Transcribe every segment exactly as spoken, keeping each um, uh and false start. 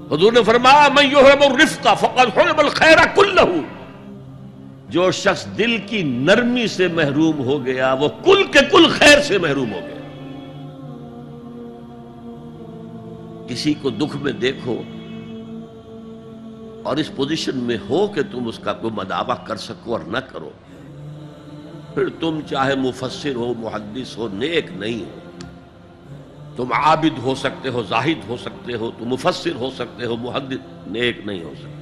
حضور نے فرمایا من یحرم الرفق فقد حرم الخیر کلہ، جو شخص دل کی نرمی سے محروم ہو گیا وہ کل کے کل خیر سے محروم ہو گیا۔ کسی کو دکھ میں دیکھو اور اس پوزیشن میں ہو کہ تم اس کا کوئی مداوع کر سکو اور نہ کرو، پھر تم چاہے مفسر ہو، محدث ہو، نیک نہیں ہو۔ تم عابد ہو سکتے ہو، زاہد ہو سکتے ہو، تم مفسر ہو سکتے ہو، محدث، نیک نہیں ہو سکتے۔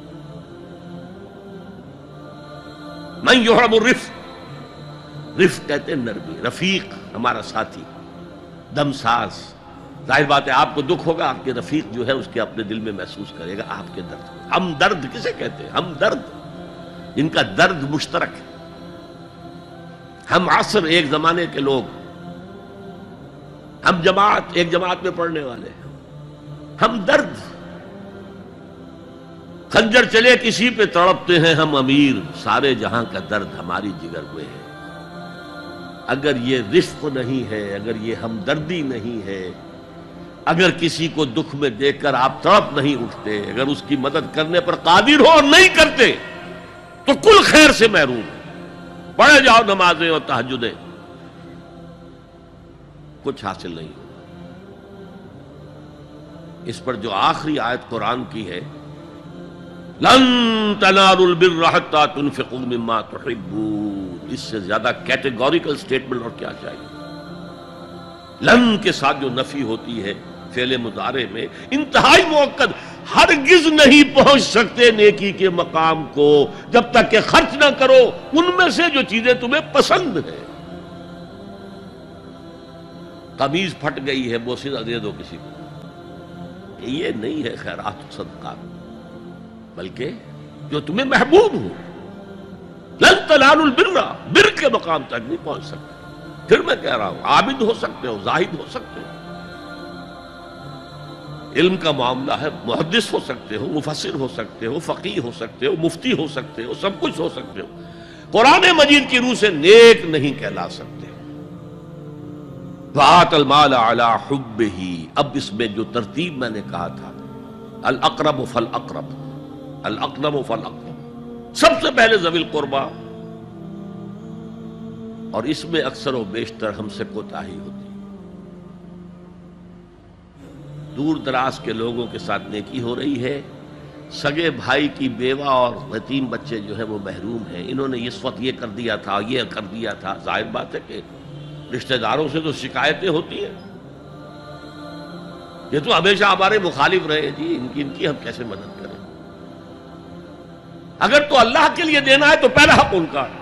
من یحرم الرفق، رفق کہتے ہیں نرمی، رفیق ہمارا ساتھی، دم ساز۔ ظاہر بات ہے آپ کو دکھ ہوگا، آپ کے رفیق جو ہے اس کے اپنے دل میں محسوس کرے گا آپ کے درد۔ ہم درد کسے کہتے ہیں؟ ہم درد، جن کا درد مشترک ہے۔ ہم عصر، ایک زمانے کے لوگ، ہم جماعت، ایک جماعت میں پڑھنے والے، ہم درد۔ خنجر چلے کسی پہ تڑپتے ہیں ہم امیر، سارے جہاں کا درد ہماری جگر میں ہے۔ اگر یہ رفق نہیں ہے، اگر یہ ہمدردی نہیں ہے، اگر کسی کو دکھ میں دیکھ کر آپ تڑپ نہیں اٹھتے، اگر اس کی مدد کرنے پر قادر ہو اور نہیں کرتے، تو کل خیر سے محروم ہے۔ پڑھے جاؤ نمازیں اور تہجدیں، کچھ حاصل نہیں ہوگا۔ اس پر جو آخری آیت قرآن کی ہے، لن تنالوا البر حتى تنفقوا مما تحبون، اس سے زیادہ کیٹیگوریکل سٹیٹمنٹ اور کیا چاہیے؟ لن کے ساتھ جو نفی ہوتی ہے فعل مضارع میں، انتہائی مؤکد، ہرگز نہیں پہنچ سکتے نیکی کے مقام کو جب تک کہ خرچ نہ کرو ان میں سے جو چیزیں تمہیں پسند ہیں۔ قمیض پھٹ گئی ہے، بوسیدہ دے دو کسی کو، یہ نہیں ہے خیرات و صدقات، بلکہ جو تمہیں محبوب ہو۔ لن تنالوا البر، بر کے مقام تک نہیں پہنچ سکتے۔ پھر میں کہہ رہا ہوں، عابد ہو سکتے ہو، زاہد ہو سکتے ہو، علم کا معاملہ ہے، محدث ہو سکتے ہو، مفسر ہو سکتے ہو، فقیہ ہو سکتے ہو، مفتی ہو سکتے ہو، سب کچھ ہو سکتے ہو، قرآن مجید کی روح سے نیک نہیں کہلا سکتے۔ وَآتَ الْمَالَ عَلَى حُبِّهِ، اب اس میں جو ترتیب میں نے کہا تھا، الْأَقْرَبُ فَالْأَقْرَبُ، الْأَقْرَبُ فَالْأَقْرَبُ، سب سے پہلے ذوی القربیٰ، اور اس میں اکثر و بیشتر ہم سے کوتاہی ہوتی ہے۔ دور دراز کے لوگوں کے ساتھ نیکی ہو رہی ہے، سگے بھائی کی بیوہ اور یتیم بچے جو ہیں وہ محروم ہیں، انہوں نے اس وقت یہ کر دیا تھا، یہ کر دیا تھا۔ ظاہر بات ہے کہ رشتہ داروں سے تو شکایتیں ہوتی ہیں، یہ تو ہمیشہ ہمارے مخالف رہے، جی ان کی ان کی ہم کیسے مدد کریں؟ اگر تو اللہ کے لیے دینا ہے تو پہلا حق ان کا ہے۔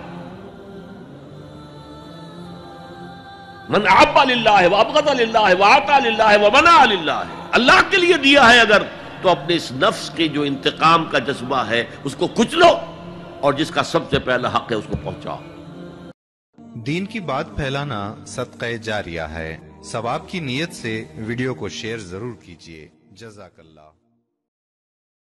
من احب للہ وابغض للہ واعطى للہ ومنع للہ، اللہ کے لیے دیا ہے اگر تو اپنے اس نفس کے جو انتقام کا جذبہ ہے اس کو کچلو، اور جس کا سب سے پہلا حق ہے اس کو پہنچاؤ۔ دین کی بات پھیلانا صدقہ جاریہ ہے، ثواب کی نیت سے ویڈیو کو شیئر ضرور کیجیے۔ جزاک اللہ۔